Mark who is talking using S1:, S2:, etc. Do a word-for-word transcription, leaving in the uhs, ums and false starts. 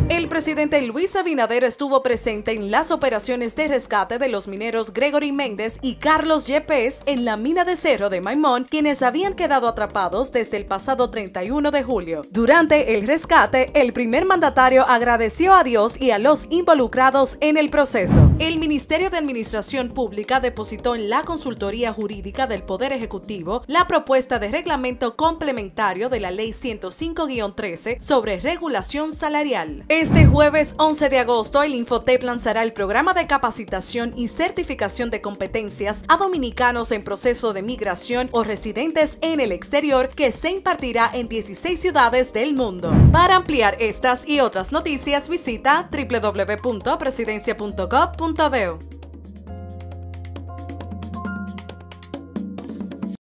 S1: El presidente Luis Abinader estuvo presente en las operaciones de rescate de los mineros Gregory Méndez y Carlos Yepes en la mina de Cerro de Maimón, quienes habían quedado atrapados desde el pasado treinta y uno de julio. Durante el rescate, el primer mandatario agradeció a Dios y a los involucrados en el proceso. El Ministerio de Administración Pública depositó en la Consultoría Jurídica del Poder Ejecutivo la propuesta de reglamento complementario de la Ley ciento cinco guión trece sobre regulación salarial. Este jueves once de agosto, el Infotep lanzará el programa de capacitación y certificación de competencias a dominicanos en proceso de migración o residentes en el exterior, que se impartirá en dieciséis ciudades del mundo. Para ampliar estas y otras noticias, visita w w w punto presidencia punto gov punto do.